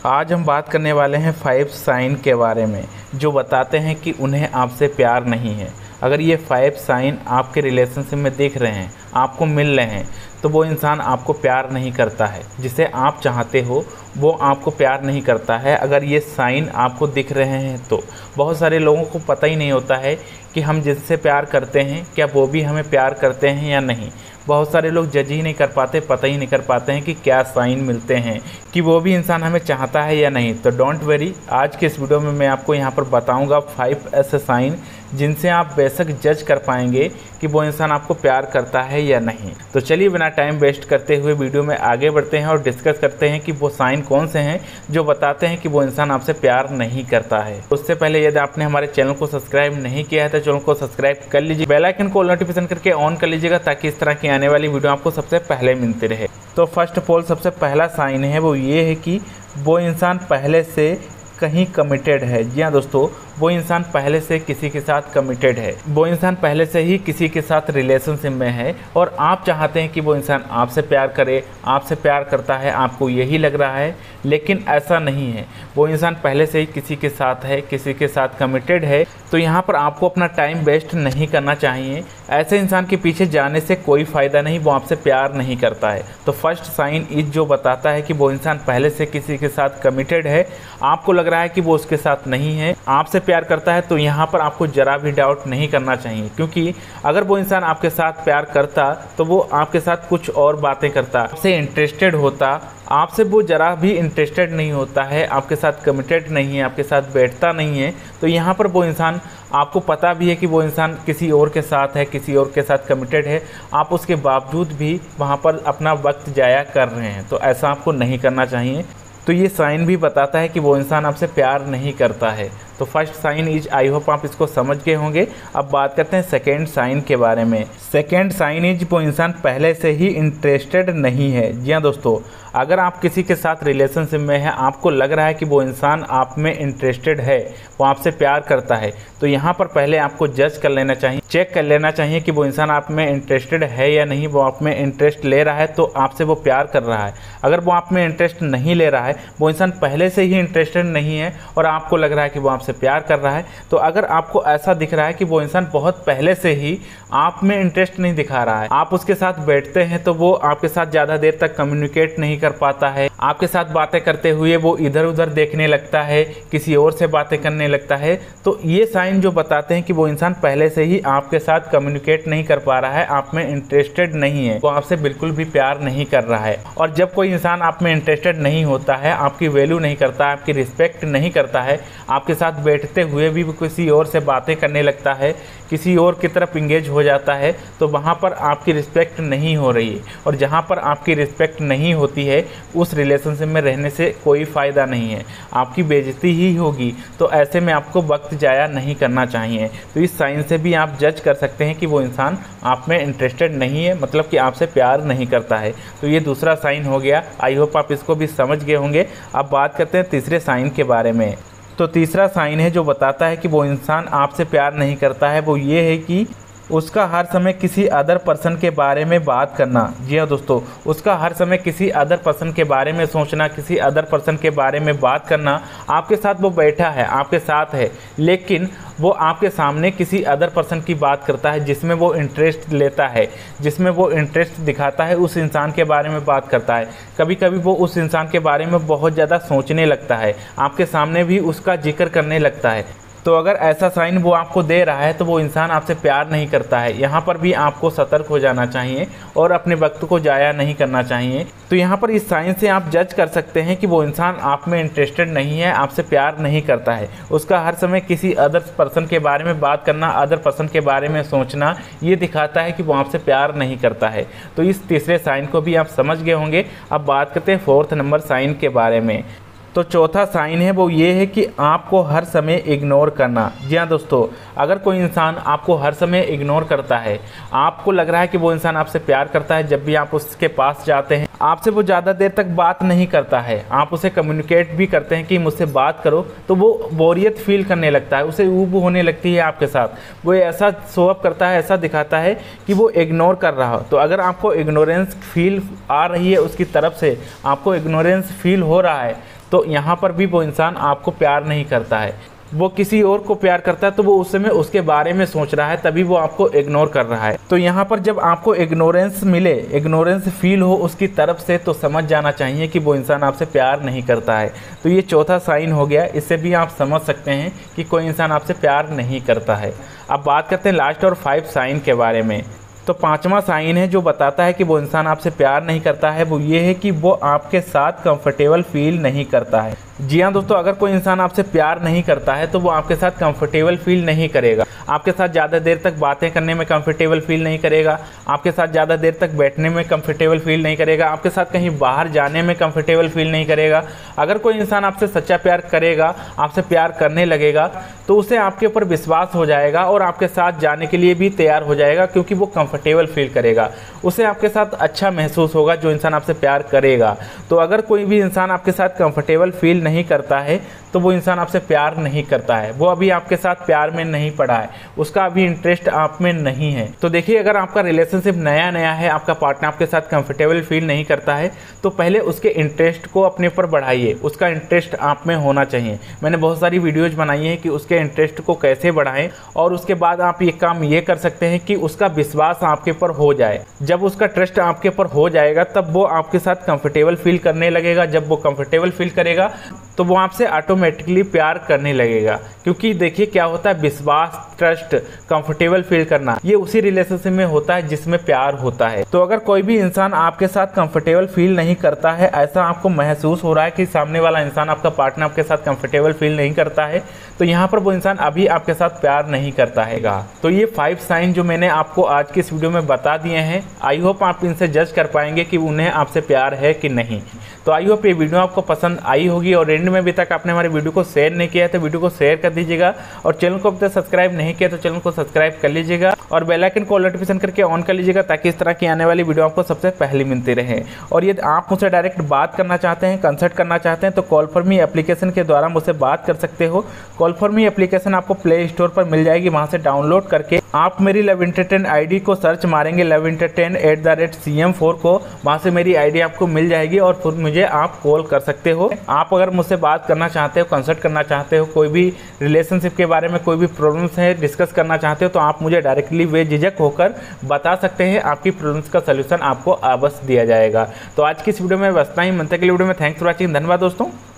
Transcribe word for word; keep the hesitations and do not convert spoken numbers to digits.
आज हम बात करने वाले हैं फाइव साइन के बारे में जो बताते हैं कि उन्हें आपसे प्यार नहीं है। अगर ये फाइव साइन आपके रिलेशनशिप में दिख रहे हैं, आपको मिल रहे हैं, तो वो इंसान आपको प्यार नहीं करता है। जिसे आप चाहते हो वो आपको प्यार नहीं करता है। अगर ये साइन आपको दिख रहे हैं तो बहुत सारे लोगों को पता ही नहीं होता है कि हम जिनसे प्यार करते हैं क्या वो भी हमें प्यार करते हैं या नहीं। बहुत सारे लोग जज ही नहीं कर पाते, पता ही नहीं कर पाते हैं कि क्या साइन मिलते हैं कि वो भी इंसान हमें चाहता है या नहीं। तो डोंट वरी, आज के इस वीडियो में मैं आपको यहाँ पर बताऊँगा फाइव ऐसे साइन जिनसे आप बेशक जज कर पाएंगे कि वो इंसान आपको प्यार करता है या नहीं। तो चलिए बिना टाइम वेस्ट करते हुए वीडियो में आगे बढ़ते हैं और डिस्कस करते हैं कि वो साइन कौन से हैं जो बताते हैं कि वो इंसान आपसे प्यार नहीं करता है। उससे पहले यदि आपने हमारे चैनल को सब्सक्राइब नहीं किया है तो चैनल को सब्सक्राइब कर लीजिए, बेल आइकन को नोटिफिकेशन करके ऑन कर लीजिएगा ताकि इस तरह की आने वाली वीडियो आपको सबसे पहले मिलती रहे। तो फर्स्ट ऑफ ऑल सबसे पहला साइन है वो ये है कि वो इंसान पहले से कहीं कमिटेड है। जी हाँ दोस्तों, वो इंसान पहले से किसी के साथ कमिटेड है, वो इंसान पहले से ही किसी के साथ रिलेशनशिप में है और आप चाहते हैं कि वो इंसान आपसे प्यार करे, आपसे प्यार करता है, आपको यही लग रहा है, लेकिन ऐसा नहीं है। वो इंसान पहले से ही किसी के साथ है, किसी के साथ कमिटेड है। तो यहाँ पर आपको अपना टाइम वेस्ट नहीं करना चाहिए। ऐसे इंसान के पीछे जाने से कोई फ़ायदा नहीं, वो आपसे प्यार नहीं करता है। तो फर्स्ट साइन इज जो बताता है कि वो इंसान पहले से किसी के साथ कमिटेड है, आपको लग रहा है कि वो उसके साथ नहीं है, आपसे प्यार करता है, तो यहाँ पर आपको जरा भी डाउट नहीं करना चाहिए। क्योंकि अगर वो इंसान आपके साथ प्यार करता तो वो आपके साथ कुछ और बातें करता, आपसे इंटरेस्टेड होता। आपसे वो जरा भी इंटरेस्टेड नहीं होता है, आपके साथ कमिटेड नहीं है, आपके साथ बैठता नहीं है। तो यहाँ पर वो इंसान, आपको पता भी है कि वो इंसान किसी और के साथ है, किसी और के साथ कमिटेड है, आप उसके बावजूद भी वहाँ पर अपना वक्त जाया कर रहे हैं। तो ऐसा आपको नहीं करना चाहिए। तो ये साइन भी बताता है कि वो इंसान आपसे प्यार नहीं करता है। तो first sign is, I hope आप इसको समझ गए होंगे। अब बात करते हैं सेकेंड साइन के बारे में। सेकेंड साइन इज, वो इंसान पहले से ही इंटरेस्टेड नहीं है। जी हाँ दोस्तों, अगर आप किसी के साथ रिलेशनशिप में हैं, आपको लग रहा है कि वो इंसान आप में इंटरेस्टेड है, वो आपसे प्यार करता है, तो यहाँ पर पहले आपको जज कर लेना चाहिए, चेक कर लेना चाहिए कि वो इंसान आप में इंटरेस्टेड है या नहीं। वो आप में इंटरेस्ट ले रहा है तो आपसे वो प्यार कर रहा है। अगर वो आप में इंटरेस्ट नहीं ले रहा है, वो इंसान पहले से ही इंटरेस्टेड नहीं है और आपको लग रहा है कि वो आपसे प्यार कर रहा है, तो अगर आपको ऐसा दिख रहा है कि वो इंसान बहुत पहले से ही आप में इंटरेस्ट नहीं दिखा रहा है, आप उसके साथ बैठते हैं तो वो आपके साथ ज़्यादा देर तक कम्युनिकेट नहीं कर पाता है, आपके साथ बातें करते हुए वो इधर उधर देखने लगता है, किसी और से बातें करने लगता है, तो ये साइन जो बताते हैं कि वो इंसान पहले से ही आपके साथ कम्युनिकेट नहीं कर पा रहा है, आप में इंटरेस्टेड नहीं है, वो आपसे बिल्कुल भी प्यार नहीं कर रहा है। और जब कोई इंसान आप में इंटरेस्टेड नहीं होता है, आपकी वैल्यू नहीं करता, आपकी रिस्पेक्ट नहीं करता है, आपके साथ बैठते हुए भी किसी और से बातें करने लगता है, किसी और की तरफ इंगेज हो जाता है, तो वहाँ पर आपकी रिस्पेक्ट नहीं हो रही है। और जहाँ पर आपकी रिस्पेक्ट नहीं होती है, उस रिलेशनशिप में रहने से कोई फ़ायदा नहीं है, आपकी बेइज्जती ही होगी। तो ऐसे में आपको वक्त जाया नहीं करना चाहिए। तो इस साइन से भी आप जज कर सकते हैं कि वो इंसान आप में इंटरेस्टेड नहीं है, मतलब कि आपसे प्यार नहीं करता है। तो ये दूसरा साइन हो गया। आई होप आप इसको भी समझ गए होंगे। अब बात करते हैं तीसरे साइन के बारे में। तो तीसरा साइन है जो बताता है कि वो इंसान आपसे प्यार नहीं करता है, वो ये है कि उसका हर समय किसी अदर पर्सन के बारे में बात करना। जी हाँ दोस्तों, उसका हर समय किसी अदर पर्सन के बारे में सोचना, किसी अदर पर्सन के बारे में बात करना। आपके साथ वो बैठा है, आपके साथ है, लेकिन वो आपके सामने किसी अदर पर्सन की बात करता है जिसमें वो इंटरेस्ट लेता है, जिसमें वो इंटरेस्ट दिखाता है, उस इंसान के बारे में बात करता है। कभी कभी वो उस इंसान के बारे में बहुत ज़्यादा सोचने लगता है, आपके सामने भी उसका जिक्र करने लगता है। तो अगर ऐसा साइन वो आपको दे रहा है तो वो इंसान आपसे प्यार नहीं करता है। यहाँ पर भी आपको सतर्क हो जाना चाहिए और अपने वक्त को जाया नहीं करना चाहिए। तो यहाँ पर इस साइन से आप जज कर सकते हैं कि वो इंसान आप में इंटरेस्टेड नहीं है, आपसे प्यार नहीं करता है। उसका हर समय किसी अदर पर्सन के बारे में बात करना, अदर पर्सन के बारे में सोचना, ये दिखाता है कि वो आपसे प्यार नहीं करता है। तो इस तीसरे साइन को भी आप समझ गए होंगे। अब बात करते हैं फोर्थ नंबर साइन के बारे में। तो चौथा साइन है वो ये है कि आपको हर समय इग्नोर करना। जी हाँ दोस्तों, अगर कोई इंसान आपको हर समय इग्नोर करता है, आपको लग रहा है कि वो इंसान आपसे प्यार करता है, जब भी आप उसके पास जाते हैं आपसे वो ज़्यादा देर तक बात नहीं करता है, आप उसे कम्युनिकेट भी करते हैं कि मुझसे बात करो, तो वो बोरियत फील करने लगता है, उसे ऊब होने लगती है आपके साथ। वो ऐसा शो अप करता है, ऐसा दिखाता है कि वो इग्नोर कर रहा हो। तो अगर आपको इग्नोरेंस फील आ रही है उसकी तरफ से, आपको इग्नोरेंस फील हो रहा है, तो यहाँ पर भी वो इंसान आपको प्यार नहीं करता है, वो किसी और को प्यार करता है, तो वो उस समय उसके बारे में सोच रहा है, तभी वो आपको इग्नोर कर रहा है। तो यहाँ पर जब आपको इग्नोरेंस मिले, इग्नोरेंस फील हो उसकी तरफ से, तो समझ जाना चाहिए कि वो इंसान आपसे प्यार नहीं करता है। तो ये चौथा साइन हो गया, इससे भी आप समझ सकते हैं कि कोई इंसान आपसे प्यार नहीं करता है। अब बात करते हैं लास्ट और फाइव साइन के बारे में। तो पांचवा साइन है जो बताता है कि वो इंसान आपसे प्यार नहीं करता है, वो ये है कि वो आपके साथ कंफर्टेबल फील नहीं करता है। जी हाँ दोस्तों, अगर कोई इंसान आपसे प्यार नहीं करता है तो वो आपके साथ कंफर्टेबल फील नहीं करेगा, आपके साथ ज़्यादा देर तक बातें करने में कंफर्टेबल फील नहीं करेगा, आपके साथ ज़्यादा देर तक बैठने में कंफर्टेबल फील नहीं करेगा, आपके साथ कहीं बाहर जाने में कंफर्टेबल फील नहीं करेगा। अगर कोई इंसान आपसे सच्चा प्यार करेगा, आपसे प्यार करने लगेगा, तो उसे आपके ऊपर विश्वास हो जाएगा और आपके साथ जाने के लिए भी तैयार हो जाएगा, क्योंकि वो कंफर्टेबल फील करेगा, उसे आपके साथ अच्छा महसूस होगा जो इंसान आपसे प्यार करेगा। तो अगर कोई भी इंसान आपके साथ कंफर्टेबल फील नहीं करता है तो वो इंसान आपसे प्यार नहीं करता है, वो अभी आपके साथ प्यार में नहीं पड़ा है, उसका अभी इंटरेस्ट आप में नहीं है। तो देखिए, अगर आपका रिलेशनशिप नया नया है, आपका पार्टनर आपके साथ कंफर्टेबल फील नहीं करता है, तो पहले उसके इंटरेस्ट को अपने ऊपर बढ़ाइए, उसका इंटरेस्ट आप में होना चाहिए। मैंने बहुत सारी वीडियोज बनाई है कि उसके इंटरेस्ट को कैसे बढ़ाएं, और उसके बाद आप ये काम ये कर सकते हैं कि उसका विश्वास आपके ऊपर हो जाए। जब उसका ट्रस्ट आपके ऊपर हो जाएगा तब वो आपके साथ कंफर्टेबल फील करने लगेगा। जब वो कंफर्टेबल फील करेगा तो वो आपसे ऑटोमेटिकली प्यार करने लगेगा, क्योंकि देखिए क्या होता है, विश्वास, ट्रस्ट, कंफर्टेबल फील करना, ये उसी रिलेशनशिप में होता है जिसमें प्यार होता है। तो अगर कोई भी इंसान आपके साथ कंफर्टेबल फील नहीं करता है, ऐसा आपको महसूस हो रहा है कि सामने वाला इंसान, आपका पार्टनर आपके साथ कंफर्टेबल फील नहीं करता है, तो यहाँ पर वो इंसान अभी आपके साथ प्यार नहीं करता है। तो ये फाइव साइन जो मैंने आपको आज की इस वीडियो में बता दिए हैं, आई होप आप इनसे जज कर पाएंगे कि उन्हें आपसे प्यार है कि नहीं। तो आई होप ये वीडियो आपको पसंद आई होगी, और एंड में अभी तक आपने हमारे वीडियो को शेयर नहीं किया है तो वीडियो को शेयर कर दीजिएगा, और चैनल को अब तक सब्सक्राइब नहीं किया तो चैनल को सब्सक्राइब कर लीजिएगा, और बेल आइकन को नोटिफिकेशन करके ऑन कर लीजिएगा, ताकि इस तरह की आने वाली वीडियो आपको सबसे पहले मिलती रहे। और यदि आप मुझसे डायरेक्ट बात करना चाहते हैं, कंसल्ट करना चाहते हैं, तो कॉल फॉर मी एप्लीकेशन के द्वारा मुझसे बात कर सकते हो। कॉल फॉर मी एप्लीकेशन आपको प्ले स्टोर पर मिल जाएगी, वहाँ से डाउनलोड करके आप मेरी लव एंटरटेन आईडी को सर्च मारेंगे, love entertain at the rate C M four को, वहाँ से मेरी आईडी आपको मिल जाएगी और फिर मुझे आप कॉल कर सकते हो। आप अगर मुझसे बात करना चाहते हो, कंसल्ट करना चाहते हो, कोई भी रिलेशनशिप के बारे में कोई भी प्रॉब्लम्स है डिस्कस करना चाहते हो, तो आप मुझे डायरेक्टली बेझिझक होकर बता सकते हैं, आपकी प्रॉब्लम्स का सलूशन आपको अवश्य दिया जाएगा। तो आज की इस वीडियो में बस इतना ही, मिलते हैं अगली वीडियो में। थैंक्स फॉर वॉचिंग, धन्यवाद दोस्तों।